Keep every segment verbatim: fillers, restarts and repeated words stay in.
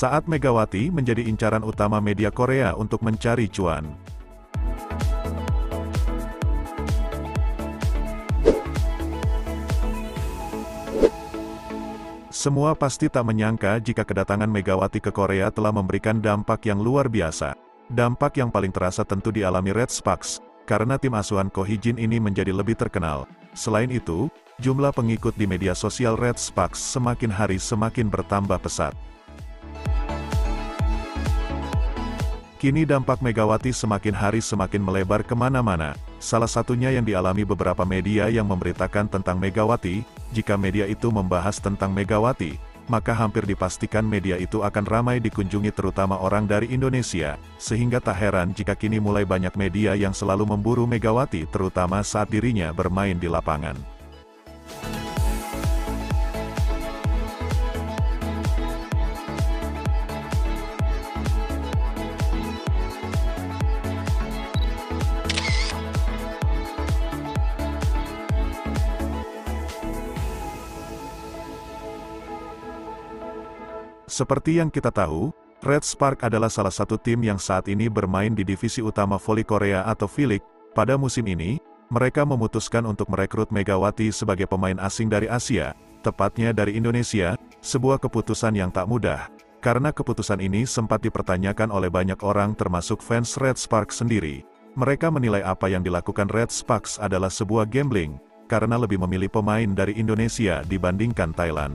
saat Megawati menjadi incaran utama media Korea untuk mencari cuan. Semua pasti tak menyangka jika kedatangan Megawati ke Korea telah memberikan dampak yang luar biasa. Dampak yang paling terasa tentu dialami Red Sparks, karena tim asuhan Ko Hee-jin ini menjadi lebih terkenal. Selain itu, jumlah pengikut di media sosial Red Sparks semakin hari semakin bertambah pesat. Kini dampak Megawati semakin hari semakin melebar kemana-mana. Salah satunya yang dialami beberapa media yang memberitakan tentang Megawati. Jika media itu membahas tentang Megawati, maka hampir dipastikan media itu akan ramai dikunjungi terutama orang dari Indonesia. Sehingga tak heran jika kini mulai banyak media yang selalu memburu Megawati terutama saat dirinya bermain di lapangan. Seperti yang kita tahu, Red Sparks adalah salah satu tim yang saat ini bermain di divisi utama voli Korea atau V-League. Pada musim ini, mereka memutuskan untuk merekrut Megawati sebagai pemain asing dari Asia, tepatnya dari Indonesia, sebuah keputusan yang tak mudah. Karena keputusan ini sempat dipertanyakan oleh banyak orang termasuk fans Red Sparks sendiri. Mereka menilai apa yang dilakukan Red Sparks adalah sebuah gambling, karena lebih memilih pemain dari Indonesia dibandingkan Thailand.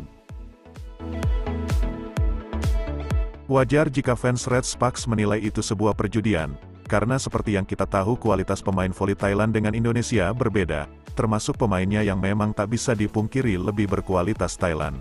Wajar jika fans Red Sparks menilai itu sebuah perjudian, karena seperti yang kita tahu kualitas pemain voli Thailand dengan Indonesia berbeda, termasuk pemainnya yang memang tak bisa dipungkiri lebih berkualitas Thailand.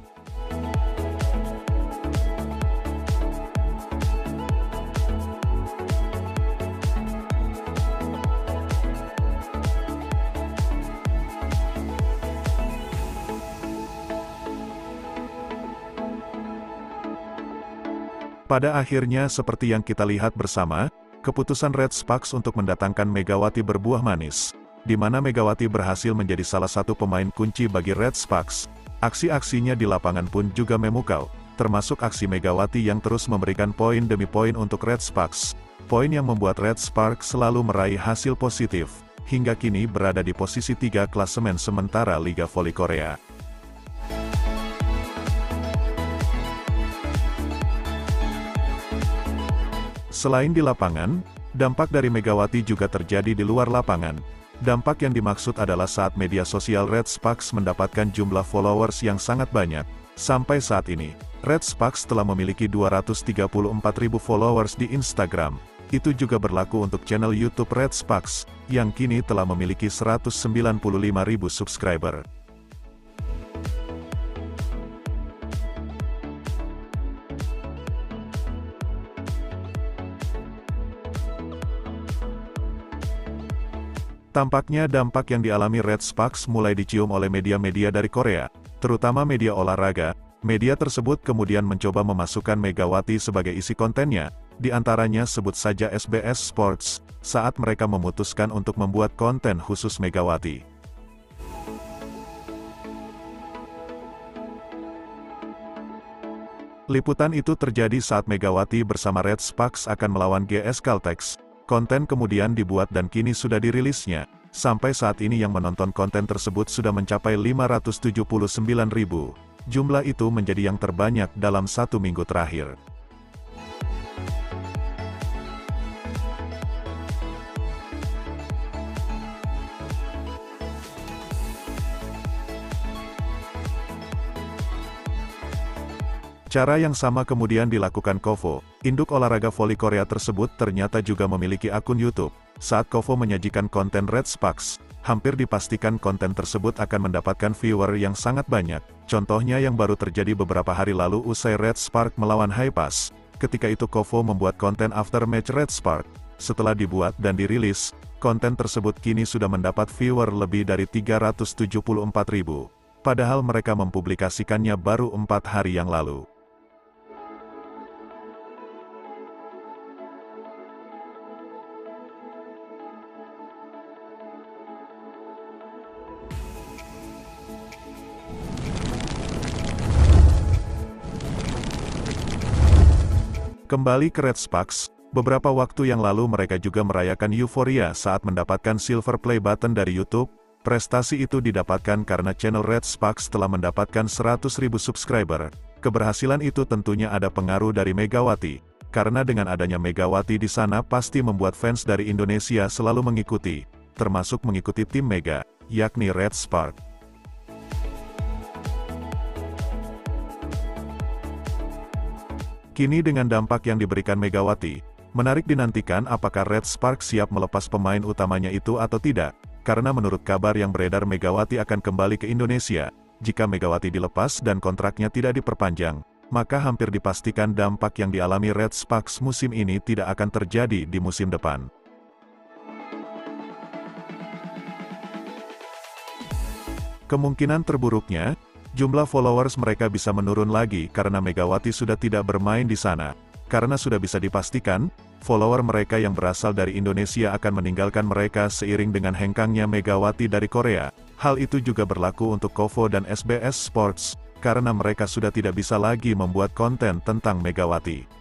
Pada akhirnya seperti yang kita lihat bersama, keputusan Red Sparks untuk mendatangkan Megawati berbuah manis, di mana Megawati berhasil menjadi salah satu pemain kunci bagi Red Sparks. Aksi-aksinya di lapangan pun juga memukau, termasuk aksi Megawati yang terus memberikan poin demi poin untuk Red Sparks. Poin yang membuat Red Sparks selalu meraih hasil positif, hingga kini berada di posisi tiga klasemen sementara Liga Voli Korea. Selain di lapangan, dampak dari Megawati juga terjadi di luar lapangan. Dampak yang dimaksud adalah saat media sosial Red Sparks mendapatkan jumlah followers yang sangat banyak. Sampai saat ini, Red Sparks telah memiliki dua ratus tiga puluh empat ribu followers di Instagram. Itu juga berlaku untuk channel YouTube Red Sparks, yang kini telah memiliki seratus sembilan puluh lima ribu subscriber. Tampaknya dampak yang dialami Red Sparks mulai dicium oleh media-media dari Korea, terutama media olahraga. Media tersebut kemudian mencoba memasukkan Megawati sebagai isi kontennya, di antaranya sebut saja S B S Sports, saat mereka memutuskan untuk membuat konten khusus Megawati. Liputan itu terjadi saat Megawati bersama Red Sparks akan melawan G S Caltex. Konten kemudian dibuat dan kini sudah dirilisnya. Sampai saat ini yang menonton konten tersebut sudah mencapai lima ratus tujuh puluh sembilan ribu. Jumlah itu menjadi yang terbanyak dalam satu minggu terakhir. Cara yang sama kemudian dilakukan Kovo. Induk olahraga voli Korea tersebut ternyata juga memiliki akun YouTube. Saat Kovo menyajikan konten Red Sparks, hampir dipastikan konten tersebut akan mendapatkan viewer yang sangat banyak. Contohnya yang baru terjadi beberapa hari lalu usai Red Sparks melawan Haipas. Ketika itu Kovo membuat konten after match Red Sparks. Setelah dibuat dan dirilis, konten tersebut kini sudah mendapat viewer lebih dari tiga ratus tujuh puluh empat ribu. Padahal mereka mempublikasikannya baru empat hari yang lalu. Kembali ke Red Sparks, beberapa waktu yang lalu mereka juga merayakan euforia saat mendapatkan silver play button dari YouTube. Prestasi itu didapatkan karena channel Red Sparks telah mendapatkan seratus ribu subscriber. Keberhasilan itu tentunya ada pengaruh dari Megawati, karena dengan adanya Megawati di sana pasti membuat fans dari Indonesia selalu mengikuti, termasuk mengikuti tim Mega, yakni Red Sparks. Kini dengan dampak yang diberikan Megawati, menarik dinantikan apakah Red Sparks siap melepas pemain utamanya itu atau tidak, karena menurut kabar yang beredar Megawati akan kembali ke Indonesia. Jika Megawati dilepas dan kontraknya tidak diperpanjang, maka hampir dipastikan dampak yang dialami Red Sparks musim ini tidak akan terjadi di musim depan. Kemungkinan terburuknya, jumlah followers mereka bisa menurun lagi karena Megawati sudah tidak bermain di sana. Karena sudah bisa dipastikan, follower mereka yang berasal dari Indonesia akan meninggalkan mereka seiring dengan hengkangnya Megawati dari Korea. Hal itu juga berlaku untuk Kovo dan S B S Sports, karena mereka sudah tidak bisa lagi membuat konten tentang Megawati.